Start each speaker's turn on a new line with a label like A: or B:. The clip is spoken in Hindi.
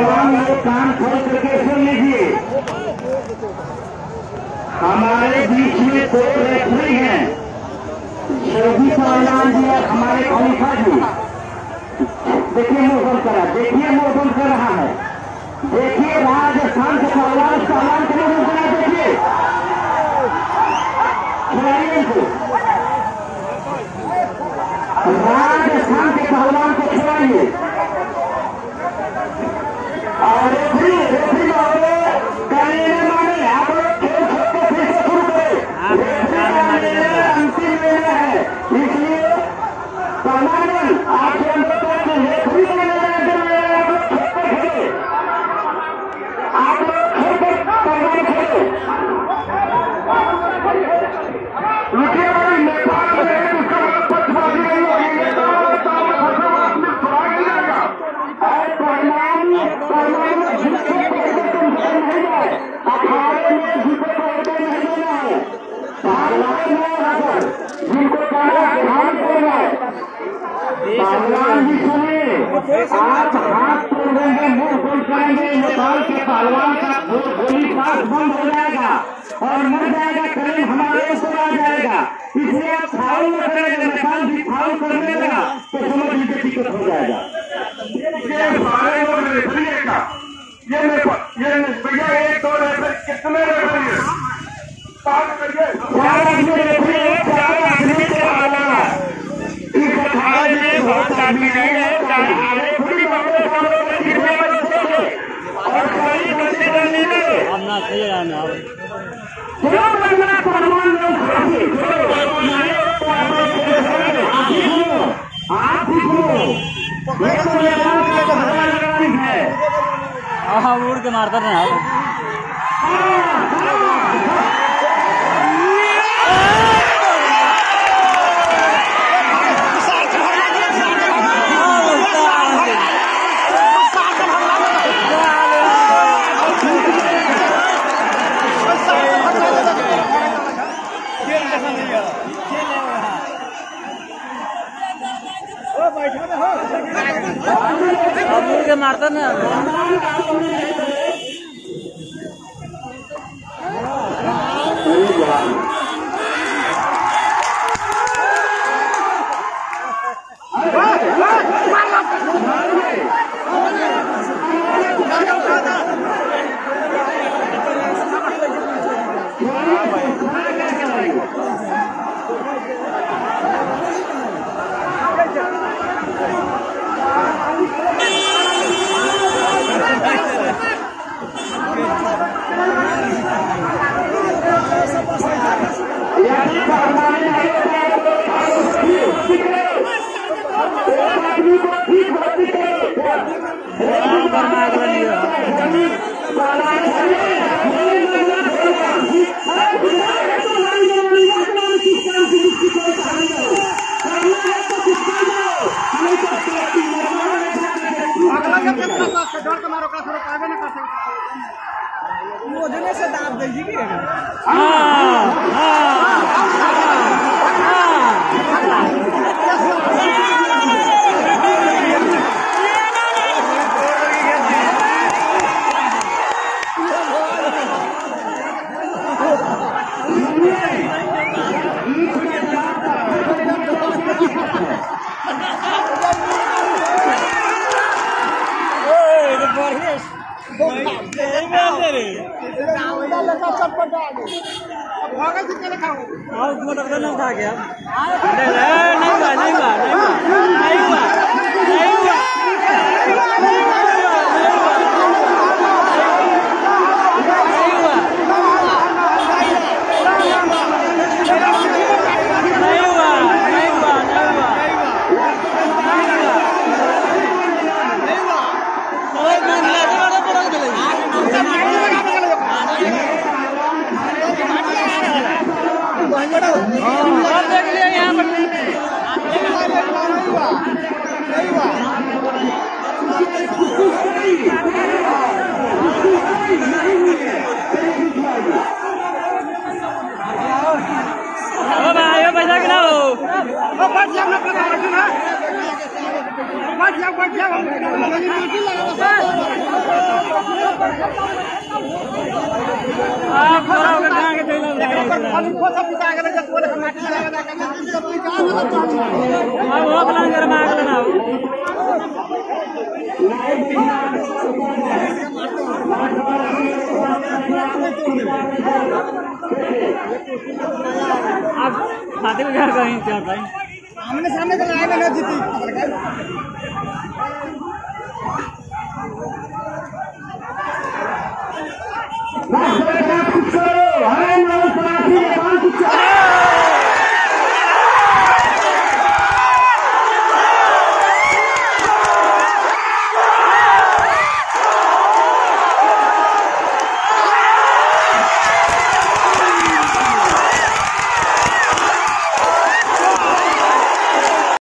A: पहलवान लोग कान खोल करके सुन लीजिए। हमारे बीच में दो रेफरी हैं, योगी पहलवान जी और हमारे खलीफा जी। देखिए मुंह बंद करा, देखिए मुंह बंद कर रहा है। देखिए राजस्थान के पहलवान उसका ऐलान करने में बना, देखिए खिलाड़ियों को, राजस्थान के पहलवान को खिलाइए। और रेफरी माने आप लोग खेल को फिर से शुरू करें। अंतिम निर्णय है, इसलिए परमानंद आपके अंदर रेफरी आप लोग खेल पर परमानंद खेलो। रुकिए भाई, नेपाल में उसका मतलब पक्षपाती नहीं होगी, अखाड़े में जिनको पकड़ते नहीं देना है, जिनको ध्यान देना है। पहलवान जी सुनिए, आप हाथ तोड़ेंगे, मुंह बंद करेंगे, नेपाल के पहलवान का गोली सांस बंद हो जाएगा और मर जाएगा, करीब हमारे ऊपर आ जाएगा। इसलिए आप फाउल न करेंगे, नेपाल जी फाउल कर देगा तो समझ लीजिए टिकट हो जाएगा। ये सारे लोग रेफरी का, ये भैया एक दो रेफरी कितने रेफरी है? 4 आदमी रेफरी है, 4 आदमी के अलावा इस अखाड़े में बहुत आदमी नहीं है। रेफरी और कई बच्चे नहीं है। अपना सही रहना पहलवान आप ही उड़ के मारता ना। मारता ना से दाब दीजिए।
B: बैठ जाओ खाते में घर कहीं क्या भाई
C: आमने सामने तो लड़ाई में जीती